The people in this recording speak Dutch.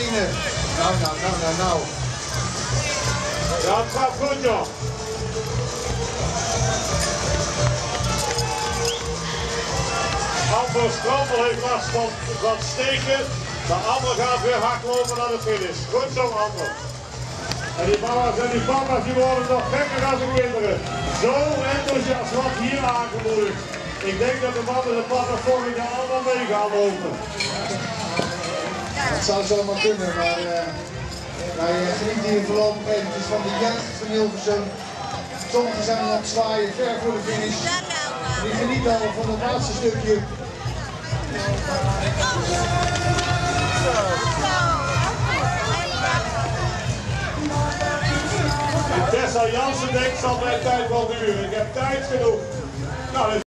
benen. Nou. Ja, het gaat goed, joh. Amber Strampel heeft last van steken. Maar Amber gaat weer hard lopen naar de finish. Goed zo, Amber. En die mama's en die papa's die worden nog gekker als de kinderen. Zo enthousiast wat hier aangemoedigd. Ik denk dat de mannen en de papa's volgend jaar allemaal mee gaan lopen. Dat zou zomaar kunnen, maar wij genieten hier voorlopig eventjes van de jeugd van Hilversum. Sommigen zijn aan het zwaaien ver voor de finish. Die genieten al van het laatste stukje. Tessa Jansen denkt, zal mijn tijd wel duren. Ik heb tijd genoeg. Nou,